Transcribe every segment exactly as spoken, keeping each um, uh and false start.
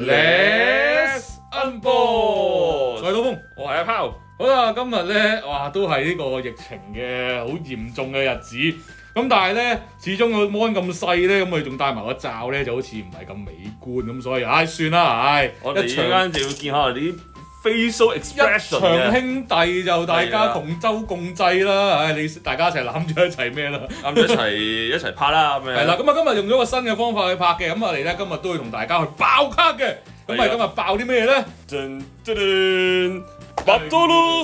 Let's Unbox，我係刀鋒， 我係阿拋。 好啦，今日咧，哇，都係呢個疫情嘅好嚴重嘅日子。咁但係咧，始終個 mon 咁細咧，咁佢仲戴埋個罩咧，就好似唔係咁美觀咁，所以唉算啦，唉， 我哋一陣間就要見下我哋啲 facial expression 嘅。 一場兄弟就大家同舟共濟啦，唉，你大家一齊攬住一齊咩啦？ 啱咗一齊一齊拍啦咁樣。 係啦，咁啊今日用咗個新嘅方法去拍嘅，咁我哋咧今日都會同大家去爆卡嘅。咁啊今日爆啲咩咧？ 噔噔噔 Battle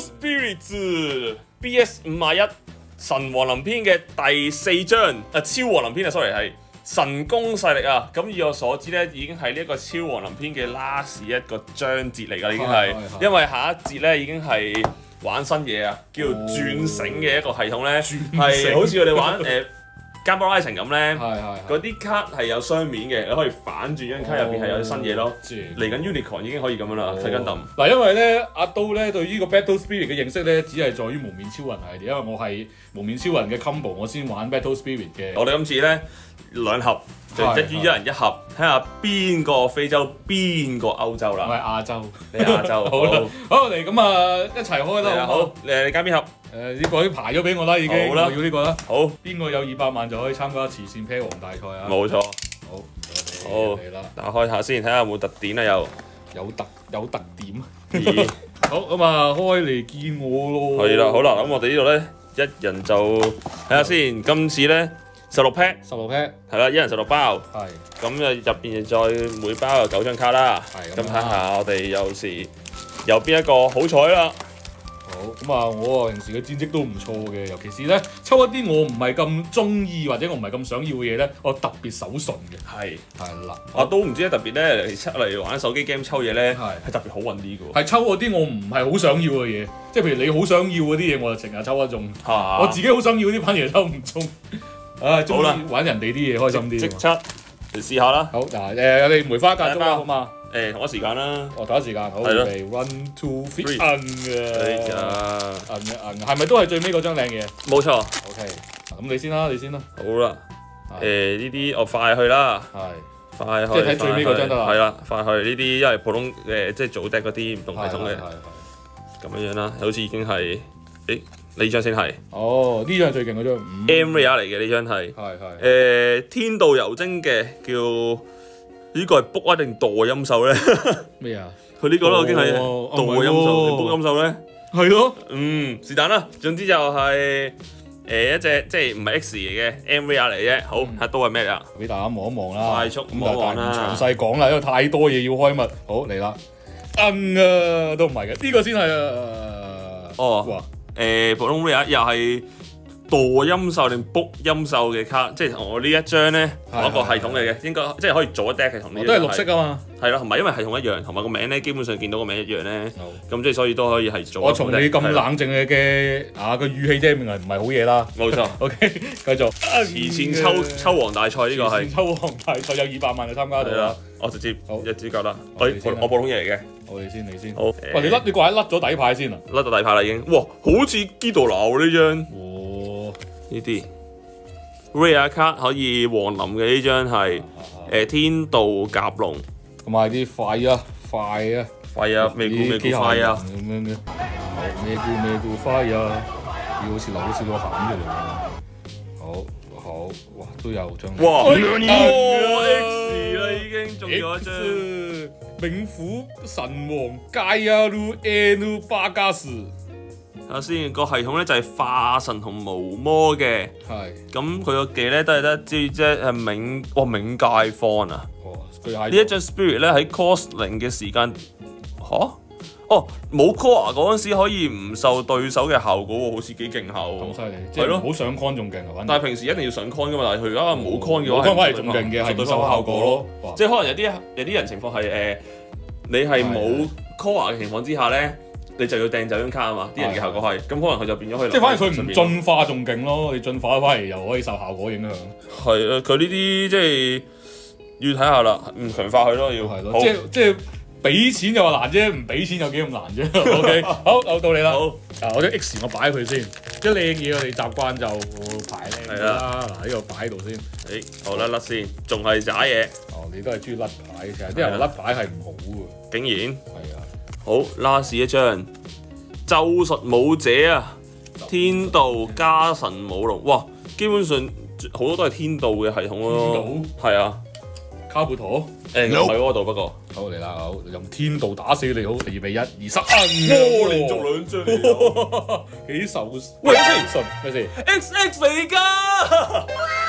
Spirits B S 五十一神王臨篇嘅第四章，啊超王臨篇啊 ，sorry 係神功勢力啊。咁以我所知咧，已經係呢一個超王臨篇嘅 last 一個章節嚟㗎，已經係，因為下一節咧已經係玩新嘢啊，叫做轉繩嘅一個系統咧，係好似我哋玩誒。Gamble Rising 咁咧，嗰啲卡係有雙面嘅，你可以反轉張卡入邊係有新嘢咯。嚟緊 Unicorn 已經可以咁樣啦，睇緊揼。 嗱，因為咧阿刀咧對呢個 Battle Spirit 嘅認識咧，只係在於無面超人系列，因為我係無面超人嘅 combo，我先玩 Battle Spirit 嘅。 我哋今次咧兩盒，就一於一人一盒，睇下邊個非洲邊個歐洲啦。 我係亞洲， 你亞洲。 好啦，好嚟咁啊，一齊開啦。 好，你你揀邊盒？ 誒呢個已經排咗俾我啦，已經。好啦，我要呢個啦。 好， 邊個有二百萬就可以參加慈善啤王大賽啊？ 冇錯。 好， 好嚟啦，打開下先，睇下有冇特典啊？又有特有特點。好咁啊，開嚟見我咯。 係啦，好啦，咁我哋呢度咧，一人就睇下先。今次咧十六 pack， 十六 pack， 係啦，一人十六包。 係。 咁啊入邊再每包有九張卡啦。係。咁睇下我哋有時有邊一個好彩啦。 好咁啊！我啊平時嘅戰績都唔錯嘅，尤其是咧抽一啲我唔係咁中意或者我唔係咁想要嘅嘢咧，我特別手順嘅。係係啦， 我都唔知特別咧嚟嚟玩手機 game 抽嘢咧，係特別好運啲嘅喎。 係抽嗰啲我唔係好想要嘅嘢，即係譬如你好想要嗰啲嘢，我就成日抽一中。我自己好想要嗰啲反而抽唔中。唉，中意玩人哋啲嘢開心啲。即刻嚟試下啦。 好嗱，誒我哋梅花間中啦，好嘛？ 誒同一時間啦， 哦同一時間，好嚟 one two three 摁嘅，摁嘅摁，係咪都係最尾嗰張靚嘢？ 冇錯。 OK，咁你先啦，你先啦。好啦，誒呢啲我快去啦，係快去，即係睇最尾嗰張得啦。 係啦，快去呢啲，因為普通誒即係組 deck 嗰啲唔同系統嘅，咁樣樣啦，好似已經係誒呢張先係。哦，呢張係最勁嗰張 M Rare 嚟嘅呢張係，係係誒天道遊精嘅叫。呢個係卜啊定墮陰獸咧？咩啊？佢呢個咧已經係墮陰獸定卜陰獸咧？係咯，嗯，是但啦。總之就係誒一隻即係唔係 X 嚟嘅 M V R 嚟啫。好，睇刀係咩啊？俾大家望一望啦。快速望一望啦。詳細講啦，因為太多嘢要開密。好嚟啦，嗯啊，都唔係嘅，呢個先係啊。哦，誒普通 V R 又係。墮陰獸定卜陰獸嘅卡，即係同我呢一張咧同一個系統嚟嘅，應該即係可以做一 deck 嘅同呢。都係綠色啊嘛。係啦，同埋因為系統一樣，同埋個名咧基本上見到個名一樣咧，咁即係所以都可以係做。我從你咁冷靜嘅嘅啊個語氣啫，明係唔係好嘢啦。冇錯。OK，繼續。慈善抽抽王大賽呢個係。抽王大賽有二百萬就參加到啦。我直接好一支夠啦。我我普通嘢嚟嘅。我哋先，你先。好。喂，你甩你怪甩咗底牌先啊？甩咗底牌啦已經。哇，好似基度流呢張。呢啲 rare 卡可以王林嘅呢張係誒天道甲龍，同埋啲快啊快啊快啊咩叫咩叫快啊咁樣嘅，咩叫咩叫快啊？好似流咗少少鹹出嚟。好好哇都有張哇 X 啦已經中咗一張冥府神王蓋亞魯 N 巴加斯。睇下先，個系統咧就係化神同無魔嘅，係咁佢個技咧都係得即即係冥哇冥界方啊！呢一張 spirit 咧喺 cost 零嘅時間嚇哦冇 core 嗰陣時可以唔受對手嘅效果喎，好似幾勁效喎！咁犀利，係咯，好上 con 仲勁啊！但係平時一定要上 con 噶嘛，但係佢而家冇 con 嘅話，冇 con 反而仲勁嘅，係對手效果咯。即係可能有啲有啲人情況係誒，你係冇 core 嘅情況之下咧。你就要掟走張卡啊嘛，啲人嘅效果係，咁可能佢就變咗去。即係反而佢唔進化仲勁咯，你進化翻嚟又可以受效果影響。係啊，佢呢啲即係要睇下啦，唔強化佢咯要。係咯，即係即係俾錢就話難啫，唔俾錢有幾咁難啫。OK， 好，又到你啦。好，嗱，我將 X 我擺佢先，即係靚嘢我哋習慣就排靚啲啦。嗱，呢個擺喺度先。 誒，我甩甩先，仲係渣嘢。 哦，你都係中意甩牌嘅，成日啲人甩牌係唔好嘅。 竟然。 係啊。 好 ，last 一張咒術武者啊，天道加神武龍，哇，基本上好多都係天道嘅系統咯。係啊。 卡布陀。 誒，唔喺嗰度不過。 好嚟啦，好用天道打死你好，預備一二三， 哇！連續兩張嚟幾受喂先， 咩先 ？X X 嚟㗎！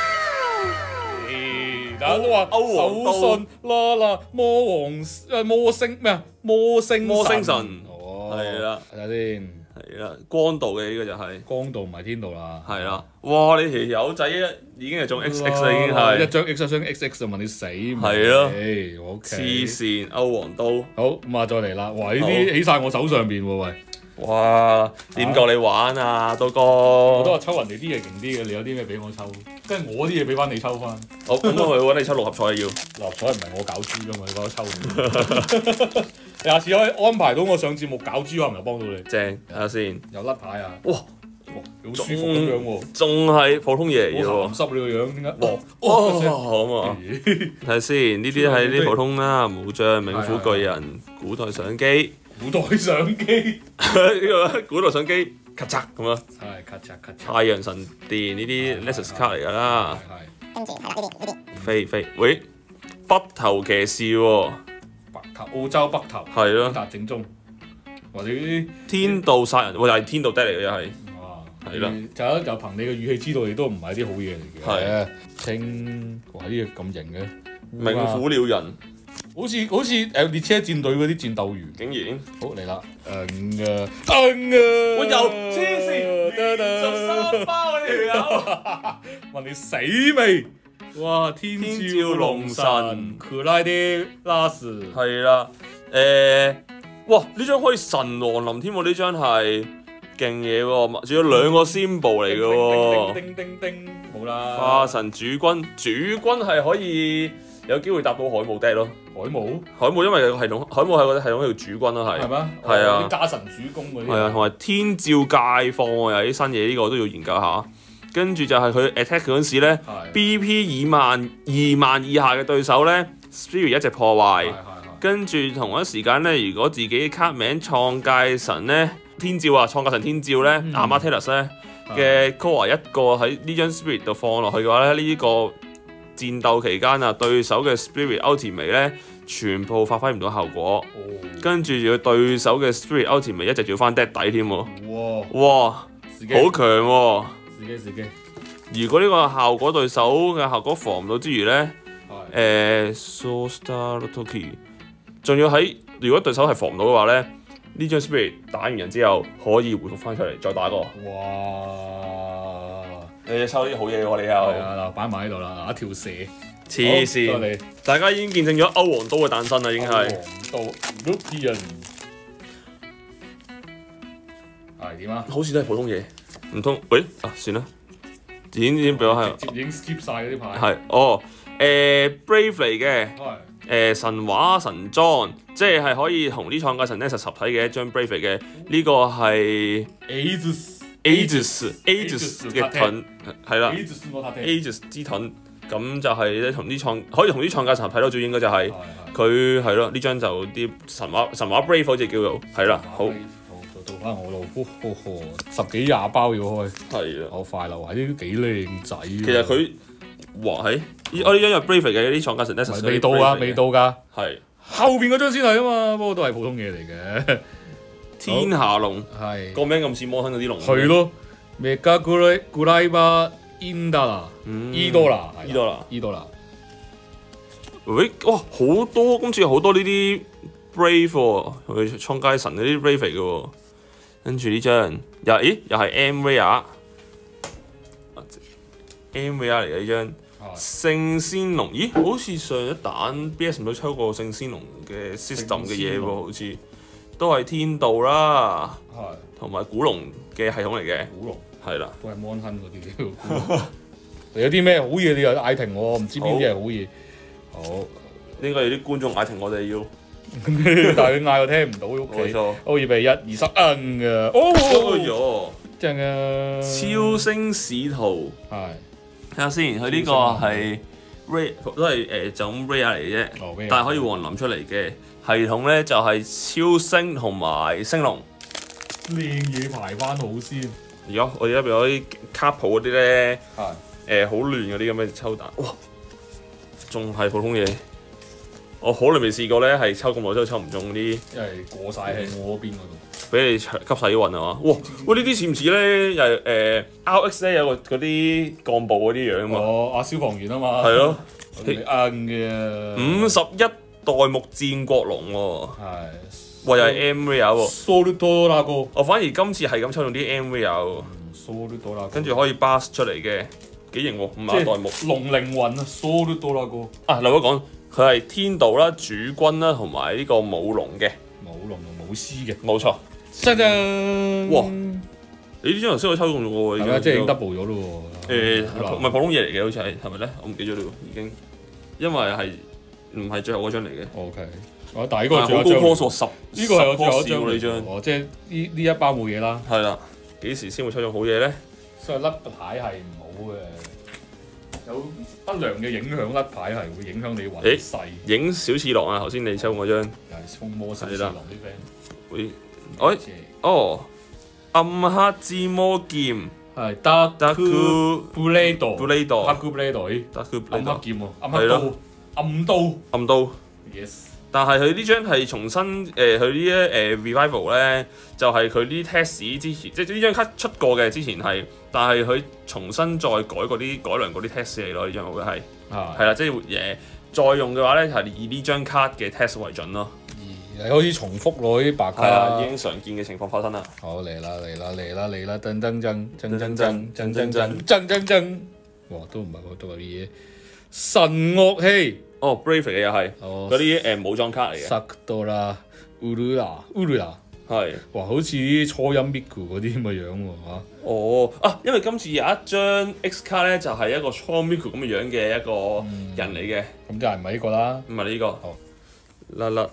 大家都話手信啦啦魔王誒魔星咩啊魔星魔星神哦， 係啦， 睇下先。 係啦，光道嘅呢個就係光道唔係天道啦。 係啦，哇！你條友仔已經係中 X X 啦，已經係一張 X 一張 X X 就問你死。 係咯， 我黐線歐皇刀。 好咁啊，再嚟啦！哇，呢啲起晒我手上邊喎，喂！ 哇，點夠你玩啊，刀哥？ 我都話抽人哋啲嘢勁啲嘅，你有啲咩俾我抽？即係我啲嘢俾翻你抽翻。 好，咁我去揾你抽六合彩要。 六合彩唔係我搞豬㗎嘛，你幫我抽。你下次可以安排到我上節目搞豬，可能又幫到你。 正，睇下先。 有甩牌啊！ 哇， 好舒服咁樣喎。 仲係普通嘢嚟嘅喎。 鹹濕你個樣點解？哇！ 哦，好啊。睇下先，呢啲係啲普通啦，武將、冥府巨人、古代相機。 古代相機。 呢個古代相機，咔嚓咁啊。 係咔嚓咔嚓。 太陽神殿呢啲 Lexus 卡嚟㗎啦。 係。 跟住係啦，呢邊呢邊。 飛飛，喂，北頭騎士喎。 北頭澳洲北頭。 係咯。 達正宗。或者啲天道殺人，喂又係天道爹嚟嘅又係。 哇！ 係啦。 就就憑你嘅語氣知道你都唔係啲好嘢嚟嘅。 係啊。 清，哇！呢個咁型嘅。 冥府鳥人。 好似好似誒列車戰隊嗰啲戰鬥員， 竟然好嚟啦，嗯啊嗯啊， 我又黐線，連續三包呢條友， 問你死未？哇！天照龍神，克拉啲拉斯， 係啦，誒，哇！呢張可以神王臨添喎，呢張係勁嘢喎，仲有兩個 symbol 嚟嘅喎， 叮叮叮，冇啦。 化神主君，主君係可以有機會搭到海姆爹咯。 海姆， 海姆因為個系統，海姆係個系統叫主君咯，係。 係咩？ 係啊。 啲家臣主公嗰啲。 係啊，同埋天照界放喎，有啲新嘢，呢個都要研究下。跟住就係佢 attack 嗰陣時咧 ，B P 二萬二萬以下嘅對手咧 ，Spirit 一直破壞。跟住同一時間咧，如果自己卡名創界神咧，天照啊，創界神天照咧 ，Amaterasu 咧嘅 core 一個喺呢張 Spirit 度放落去嘅話咧，呢、這個戰鬥期間啊，對手嘅 Spirit Ultimate 咧，全部發揮唔到效果，跟住要對手嘅 Spirit Ultimate 一直要翻 dead 底添喎。哇！哇！好強喎！ 自己自己。 如果呢個效果對手嘅效果防唔到之餘咧，誒 So Star Toki， 仲要喺如果對手係防唔到嘅話咧，呢張 Spirit 打完人之後可以回復翻出嚟再打過。 哇！ 你抽啲好嘢喎，你又係啊嗱，擺埋喺度啦，一條蛇， 黐線！大家已經見證咗歐皇刀嘅誕生啦，已經係。 歐皇刀 European 係點啊？ 好似都係普通嘢，唔通？喂啊，算啦，已經已經俾我係。 直接已經 skip 晒嗰啲牌。 係哦，誒 Brave 嚟嘅，誒神話神裝，即係係可以同啲創界神 Nexus 合體嘅一張 Brave 嚟嘅，呢個係 Aegis Aegis Aegis 嘅盾，係啦 ，Aegis 之盾，咁就係咧同啲創可以同啲創界神合體咯，最應該就係佢係咯，呢張就啲神話神話 Brave 好似叫做係啦，好。 到翻我度，十幾廿包要開， 係啊， 好快啦！哇，呢啲幾靚仔。 其實佢哇喺我呢張係 Brave 嘅啲創界神 Nexus 未到啊，未到㗎。 係後邊嗰張先係啊嘛，不過都係普通嘢嚟嘅。 天下龍係個名咁似摩亨嗰啲龍。 係咯 ，Mega Guraiba Indala，Idola，Idola，Idola。 喂，哇，好多今次有好多呢啲 Brave 喎，佢創界神嗰啲 Brave 嚟嘅喎。跟住呢張又咦又係 M Rare，M Rare 嚟嘅呢張聖仙龍，咦好似上一彈 B S 唔都抽過聖仙龍嘅 system 嘅嘢喎，好似都係天道啦，同埋古龍嘅系統嚟嘅。 古龍係啦， 都係 Mon Hun 嗰啲。有啲咩好嘢你又嗌停我，唔知邊啲係好嘢。好， 應該有啲觀眾嗌停我哋要。 但係佢嗌我聽唔到屋企。 冇錯。 我預備一二三嗯嘅。哦，正啊！ 超星使徒係睇下先，佢呢個係 Ray 都係誒就咁 Ray 嚟嘅啫，但係可以黃臨出嚟嘅系統咧就係超星同埋星龍。 靚嘢排翻好先。 而家我而家俾我啲卡鋪嗰啲咧， 係誒好亂嗰啲咁嘅抽彈，哇！仲係普通嘢。我好耐未試過咧，係抽咁耐都抽唔中啲， 因為過晒喺我嗰邊嗰度。 俾你吸洗運係嘛？哇！喂，呢啲似唔似咧？又係誒 R X 咧有個嗰啲幹部嗰啲樣啊嘛。 哦，阿消防員啊嘛。 係咯。 啱嘅。 五十一代目戰國龍喎。 係。 喂，又係 M V R 喎。 Soul Dragon。我反而今次係咁抽中啲 M V R。 Soul Dragon。跟住可以 burst 出嚟嘅，幾型喎！五十一代目。 龍靈魂啊 ，Soul Dragon。 啊，留一講。佢係天道啦、主君啦，同埋呢個舞龍嘅， 舞龍同舞獅嘅， 冇錯。真真哇！你呢張頭先我抽中咗喎， 係咪即係已經 double 咗咯喎？誒，唔係普通嘢嚟嘅，好似係係咪咧？我唔記咗咯，已經，因為係唔係最後嗰張嚟嘅。 O K，我但係呢個最後一張，好高科數十， 呢個係我最後一張呢張。 哦，即係呢呢一包冇嘢啦。 係啦，幾時先會抽中好嘢咧？ 所以甩牌係唔好嘅。有不良嘅影響，甩牌係會影響你運勢。 影小次郎啊！頭先你抽嗰張， 又係風魔小次郎啲 friend。 會，哎，哦，暗黑之魔劍係 Dark Blade，Blade，Dark Blade，暗黑劍喎，暗黑刀，暗刀， 暗刀。 Yes。 但係佢呢張係重新誒，佢呢一誒 revival 咧，就係佢啲 test 之前，即係呢張卡出過嘅之前係，但係佢重新再改嗰啲改良嗰啲 test 嚟咯，呢張會係係啦，即係誒再用嘅話咧，係以呢張卡嘅 test 為準咯。 而係好似重複攞啲白卡， 係啊，已經常見嘅情況發生啦。 好嚟啦嚟啦嚟啦嚟啦，噔噔噔噔噔噔噔噔噔噔噔，哇都唔係喎，都有啲嘢神樂器。 哦 ，Brave 嘅又係，嗰啲誒武裝卡嚟嘅。 塞多啦，烏魯拉，烏魯拉，係，哇，好似啲初音 Miku 嗰啲咁嘅樣喎嚇。哦， 啊，因為今次有一張 X 卡咧，就係一個初音 Miku 咁嘅樣嘅一個人嚟嘅。 咁就係唔係呢個啦？ 唔係呢個。好，甩甩。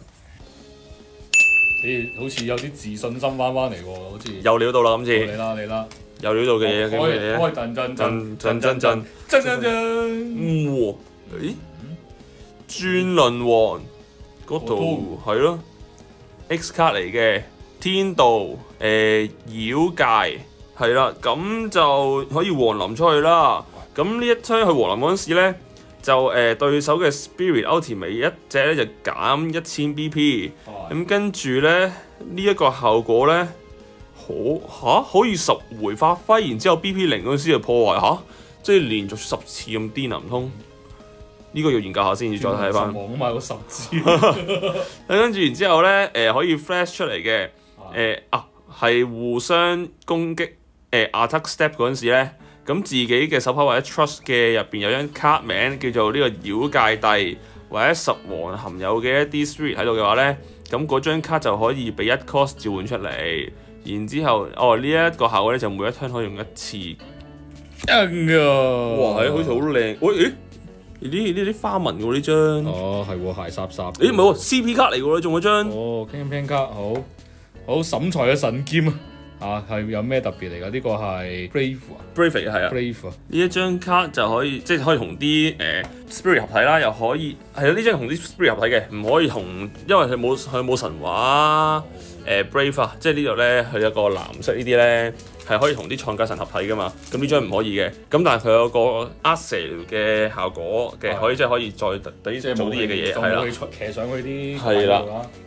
你好似有啲自信心翻翻嚟喎，好似。 有料到啦，今次。 嚟啦嚟啦。 有料到嘅嘢， 開開震震震震震震震震震。 哇！咦？轉輪王嗰度係咯 ，X 卡嚟嘅天道誒、呃、妖界係啦，咁就可以黃臨出去啦。咁呢一槍去黃臨嗰陣時咧，就誒、呃、對手嘅 Spirit Ultimate 一隻咧就減一千 B P， 咁跟住咧呢一、這個效果咧可嚇可以十回發揮，然之後 B P 零嗰陣時就破壞嚇，即係連續十次咁癲啊唔通？呢個要研究下先，要再睇翻。 王啊嘛，個十字。 跟住然之後咧，誒、呃、可以 flash 出嚟嘅，誒、呃、啊係互相攻擊，誒、呃、attack step 嗰陣時咧，咁自己嘅手牌或者 trust 嘅入邊有張卡名叫做呢個妖界帝或者十王含有嘅一啲 spirit 喺度嘅話咧，咁嗰張卡就可以俾一 cost 召喚出嚟，然之後哦呢一、這個效果咧就每一 turn 可以用一次。 真㗎！ 哇，係好似好靚，喂咦？呢呢啲花紋喎呢張， 哦係喎，鞋霎霎。 誒唔係喎 ，C P 卡嚟喎，你中嗰張。 哦 ，campaign 卡好，好審裁嘅神劍啊！啊係有咩特別嚟㗎？呢個係 Brave 啊 ，Brave 嘅係啊。 Brave 啊， 呢一張卡就可以即係可以同啲誒 Spirit 合體啦，又可以係啊呢張同啲 Spirit 合體嘅，唔可以同，因為佢冇佢冇神話誒 Brave 啊，即係呢度咧佢有個藍色呢啲咧。係可以同啲創界神合體噶嘛，咁呢張唔可以嘅，咁但係佢有個 Arcel 嘅效果嘅，可以即係可以再等於做啲嘢嘅嘢，係啦， 騎上去啲係啦，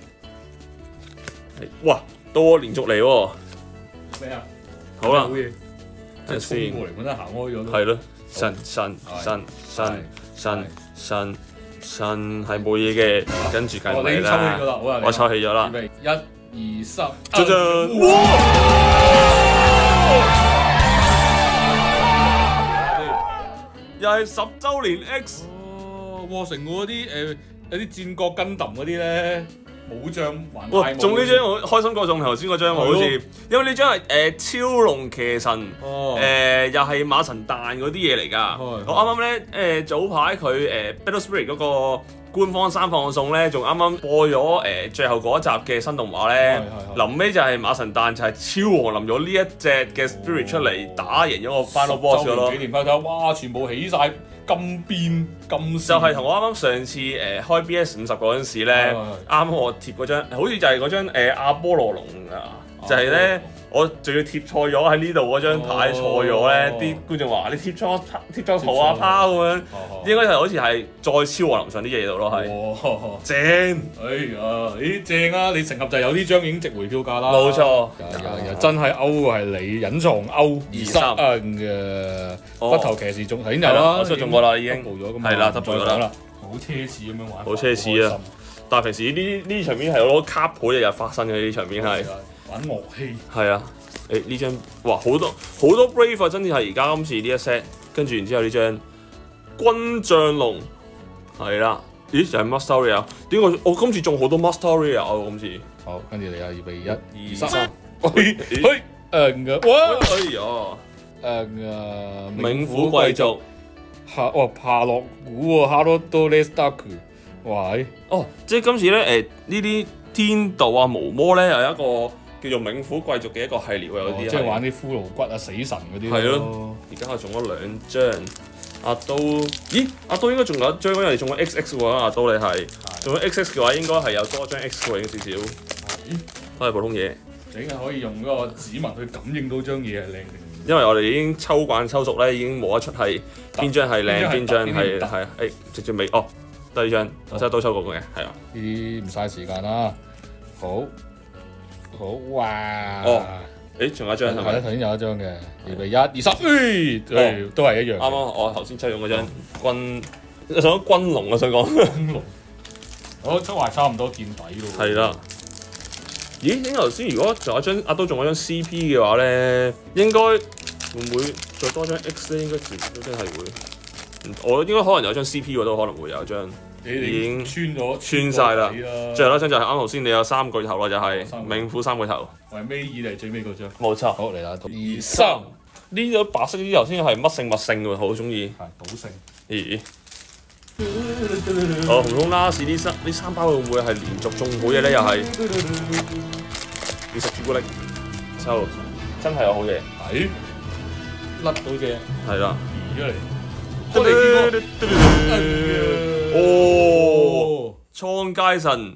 哇，到我連續嚟喎， 咩啊？ 好啦， 即係衝過嚟本身行開咗， 係咯，神神神神神神神係冇嘢嘅，跟住繼續嚟啦，我抽起咗啦， 一二三， 張張。又係十週年 X， 哦，哇！成個嗰啲誒有啲戰國根揼嗰啲咧，武將還哇！中呢張我開心過中頭先嗰張喎，好似，因為呢張係誒超龍騎神，誒又係馬神彈嗰啲嘢嚟㗎。我啱啱咧誒早排佢誒 Battle Spirit 嗰個官方三放送咧，仲啱啱播咗誒、呃、最後嗰一集嘅新動畫咧，臨尾就係馬神誕就係超王臨咗呢一隻嘅 Spirit 出嚟打贏咗個 Final Boss 咯。 幾年拍睇，哇！全部起晒金邊金線。 就係同我啱啱上次誒、呃、開 B S 五十嗰陣時咧，啱我貼嗰張，好似就係嗰張誒阿波羅龍啊，就係咧。我仲要貼錯咗喺呢度嗰張牌錯咗咧，啲、哦、觀眾話你貼錯貼錯圖啊拋咁樣，哦、應該係好似係再超我臨上啲嘢度咯，係、哦、正。 哎呀，咦正啊！你成盒就有呢張已經值回票價啦。 冇錯， 真係歐係你隱藏歐二三嘅骨頭騎士仲頭先有啦， 我出中過啦已經， 係啦，執咗啦， 好奢侈咁樣玩， 好奢侈啊！但係平時呢呢場面係攞卡盤日日發生嘅呢場面係。 玩樂器係啊！誒呢張哇好多好多 Brave 啊！真係而家今次呢一 set， 跟住然之後呢張軍將龍係啦，咦就係 Master Rare 點解我今次中好多 Master Rare 啊？今次好跟住你啊，預備一二三， 三， 嘿嘿誒哇！ 哎呀誒冥府貴族夏哦夏洛古喎，夏洛多列斯達克，哇哦即係今次咧誒呢啲。天道啊，毛魔咧又有一個叫做冥府貴族嘅一個系列喎，有啲、哦、 即係玩啲骷髏骨啊、死神嗰啲。係咯， 而家我中咗兩張，阿刀，咦？阿刀應該仲有一張，因為你中咗 X X 喎，阿刀你係中咗 X X 嘅話，應該係有多張 X 喎，少少。都係普通嘢。 整係可以用嗰個指紋去感應到張嘢係靚定？ 因為我哋已經抽慣抽熟咧，已經冇得出係邊張係靚，邊張係係誒直接尾哦。第二張，我真係都抽過嘅，係啊！ 呢啲唔嘥時間啦，好，好哇！ 哦，誒，仲有一張係咪？ 頭先有一張嘅，預備一、二、三，誒，都係一樣。啱啱我頭先抽用嗰張軍，我想講軍龍，我想講軍龍。 好，出埋差唔多見底咯。係啦。咦？應該頭先如果仲有一張阿都仲有張 C P 嘅話咧，應該會唔會再多張 X 咧？應該全部都真係會。我應該可能有張 C P 喎，都可能會有張，已經穿咗穿晒啦。最後一張就係啱頭先你有三巨頭啦，就係冥府三巨頭。 係尾二嚟最尾嗰張。冇錯。 好嚟啦，二三。 呢張白色啲頭先係乜勝乜勝喎，好中意。 係賭聖。 咦？哦，紅通拉士呢三呢三包會唔會係連續中好嘢咧？又係要食朱古力，抽真係有好嘢。 係。甩到隻。 係啦。 移出嚟。 哦，創街神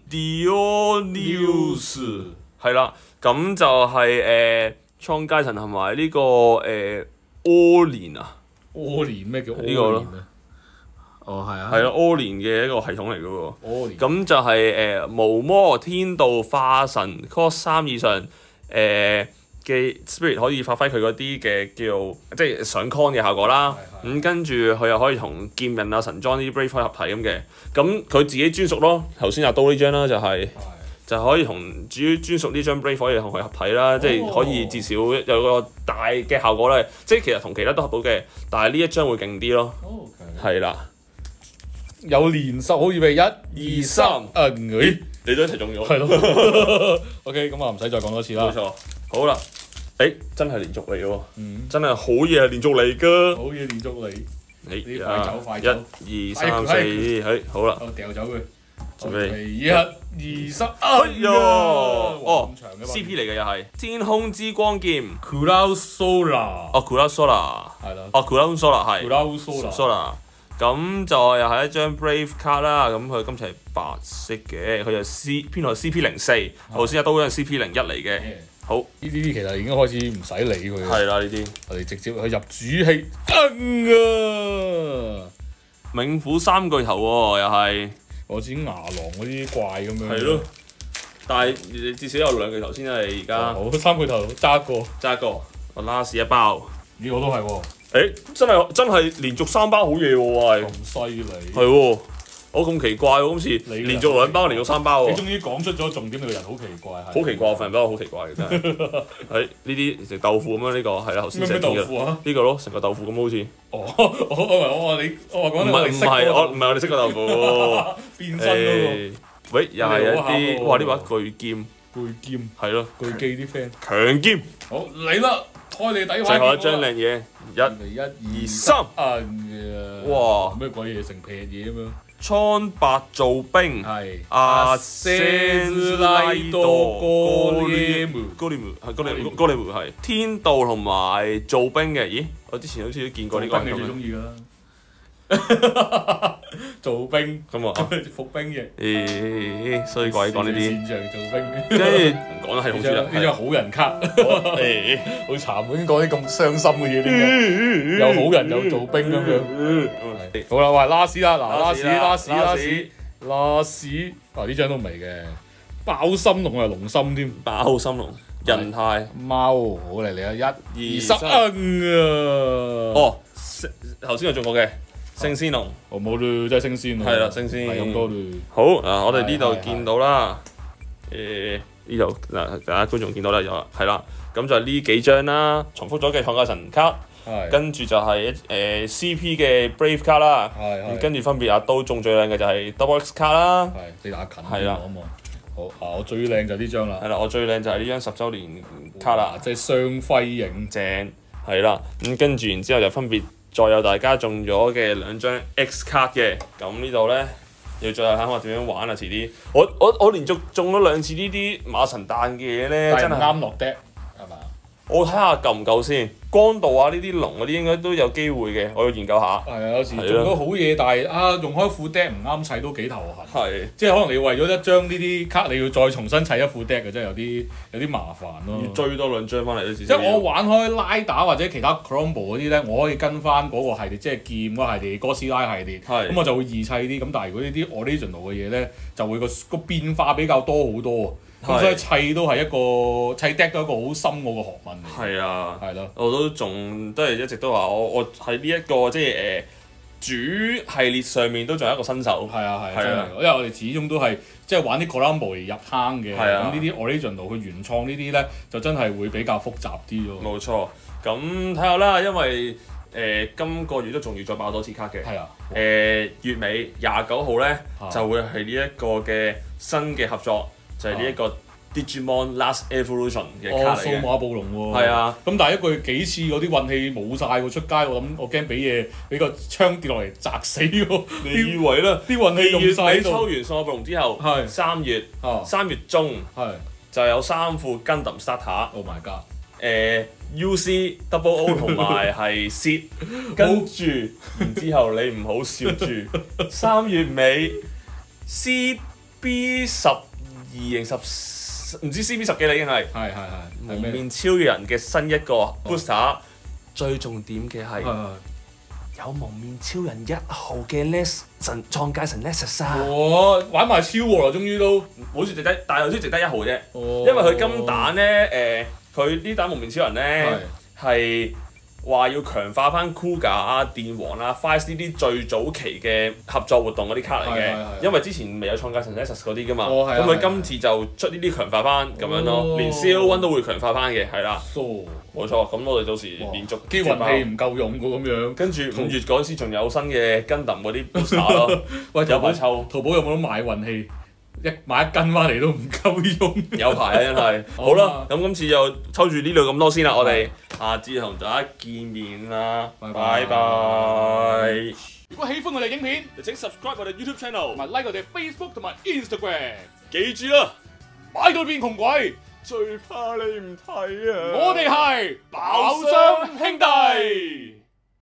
Dionysus 係啦，咁就係誒創街神同埋呢個誒柯連啊， 柯連咩叫柯連呢個咯？ 哦係啊， 係啊，柯連嘅一個系統嚟嘅喎。 柯連咁就係誒無魔天道化神 cos 三以上誒。嘅 spirit 可以發揮佢嗰啲嘅叫即係上 con 嘅效果啦，咁跟住佢又可以同劍刃啊神裝呢啲 brave 合體咁嘅，咁佢自己專屬咯。頭先阿刀呢張啦就係、是、就可以同主專屬呢張 brave 可以同佢合體啦，即係可以至少有個大嘅效果咧。即係其實同其他都合到嘅，但係呢一張會勁啲咯。係啦， 有連十好預備一二三，誒你都一齊中咗。 係咯。OK， 咁啊唔使再講多次啦。 冇錯，好啦。誒真係連續嚟喎，真係好嘢係連續嚟㗎， 好嘢連續嚟。 你快走快走， 一二三四，係好啦， 掉走佢， 準備一二三，哎呀， 哦 ，C P 嚟嘅又係天空之光劍 ，Cloud Solar， 哦 Cloud Solar，係啦，哦 Cloud Solar 係 ，Cloud Solar， 咁就又係一張 Brave card 啦，咁佢今次係白色嘅，佢就 C 編號 C P 零四，頭先阿刀嗰張 C P 零一嚟嘅。好，呢啲啲其實已經開始唔使理佢。 係啦，呢啲我哋直接去入主氣。嗯啊！ 冥府三巨頭喎，又係我似牙狼嗰啲怪咁樣。 係咯，但係至少有兩巨頭先係而家。 好，三巨頭揸一個， 揸一個，我拉屎一包。 呢個都係喎。 誒，真係真係連續三包好嘢喎，係。 咁犀利。 係喎。我咁奇怪喎，今次連續兩包，連續三包喎。 你終於講出咗重點，你個人好奇怪。 好奇怪，份人比我好奇怪嘅真係。係呢啲食豆腐咁樣呢個係啦，頭先食嘅。呢個咯，成個豆腐咁好似。 哦，我我話你，我話講你。 唔係唔係，我唔係我哋識個豆腐。 變身嗰個。 喂，又係一啲，哇！呢把巨劍。 巨劍。係咯，巨記啲 friend。 強劍。 好嚟啦，開你底牌。 最後一張靚嘢，一、 一、二、 三。 啊！哇！咩鬼嘢成撇嘢咁樣？ 倉白造兵係阿塞拉多哥列姆， 哥列姆係哥列姆哥列姆係天道同埋造兵嘅。咦？我之前好似都見過呢個。 你最中意㗎啦。做兵咁啊， 服兵役。 咦？衰鬼講呢啲。 擅長做兵。 跟住講得係好處啊。 呢張好人卡。誒，好慘，已經講啲咁傷心嘅嘢，點解？有好人有做兵咁樣。好啦，喂，拉屎啦，嗱，拉屎，拉屎，拉屎，拉屎。啊，呢張都未嘅。爆心龍係龍心添。 爆心龍。人態。 貓，好嚟嚟啊！一、二、三啊！ 哦，頭先有中過嘅。聖仙龍， 哦冇嘞，真係聖仙咯。係啦，聖仙係咁多嘞。 好嗱，我哋呢度見到啦，誒呢度嗱，大家觀眾見到啦，有啦，係啦，咁就係呢幾張啦，重複咗嘅創價神卡，跟住就係誒 C P 嘅 Brave 卡啦，跟住分別阿刀中最靚嘅就係 Double X 卡啦， 係你打近係啦， 好啊，我最靚就呢張啦， 係啦，我最靚就係呢張十週年卡啦， 即係雙輝影正，係啦，咁跟住然之後就分別。再有大家中咗嘅兩張 X 卡嘅，咁呢度咧要最後睇下點樣玩啊！遲啲，我我我連續中咗兩次呢啲馬神彈嘅嘢咧，真係啱落 deck 係嘛？ 我睇下夠唔夠先。光道啊，呢啲龍嗰啲應該都有機會嘅，我要研究下。 係啊，有時中咗好嘢，但係啊用開副 deck 唔啱砌都幾頭痕。 係， 即係可能你為咗一張呢啲卡，你要再重新砌一副 deck 嘅，真係有啲有啲麻煩咯。 要追多兩張翻嚟都至少。即係我玩開拉打或者其他 Crumble 嗰啲咧，我可以跟翻嗰個系列，即係劍嗰個系列、哥斯拉系列。係。咁我就會易砌啲。咁但係如果呢啲 original 嘅嘢咧，就會個個變化比較多好多。咁所以砌都係一個砌 deck 都係一個好深奧嘅學問嚟。 係啊， 係咯， 我都仲都係一直都話我我喺呢一個即係誒、呃、主系列上面都仲係一個新手。 係啊係啊，因為我哋始終都係即係玩啲 Crumble 嚟入坑嘅。係啊，咁呢啲 original 佢原創呢啲咧，就真係會比較複雜啲咯。 冇錯，咁睇下啦，因為誒、呃、今個月都仲要再爆多次卡嘅。係啊。誒、呃、月尾廿九號咧就會係呢一個嘅新嘅合作。就係呢一個 Digimon Last Evolution 嘅卡嚟嘅。哦，數碼暴龍喎。 係啊。咁但係一個月幾次嗰啲運氣冇晒喎，出街我諗我驚俾嘢俾個槍跌落嚟砸死喎。 你以為啦？ 啲運氣用曬喺度。 抽完數碼暴龍之後，三月三月中就有三副 Gundam Starter。Oh my god！誒 U C Double O 同埋係 Seed， 跟住然之後你唔好笑住，三月尾 C B 十。二型十唔知 C B 十幾啦已經係，係係係蒙面超人嘅新一個 booster，最重點嘅係有蒙面超人一號嘅 Les 神創界神 Nexus 啊！ 哇，玩埋超喎啦，終於都好似值得，但係好似值得一號啫，因為佢金蛋咧誒，佢呢蛋蒙面超人咧係。話要強化翻 Kuga 啊、電王啊、Five 呢啲最早期嘅合作活動嗰啲卡嚟嘅，因為之前未有創界神 Nexus 嗰啲噶嘛，咁佢今次就出呢啲強化翻咁樣咯，連 C O 一都會強化翻嘅，係啦，冇錯，咁我哋到時連續啲運氣唔夠用㗎咁樣， 跟住五月嗰陣時仲有新嘅 Gundam嗰啲 booster 咯， 喂， 有排抽， 淘寶有冇得買運氣？一買一斤翻嚟都唔夠用， 有排啊真係。好啦，咁今次就抽住呢度咁多先啦，我哋下次同大家見面啦，拜拜。如果喜歡我哋影片，就請 subscribe 我哋 YouTube channel，同埋 like 我哋 Facebook 同埋 Instagram。記住啦，買到變窮鬼，最怕你唔睇啊！我哋係爆箱兄弟。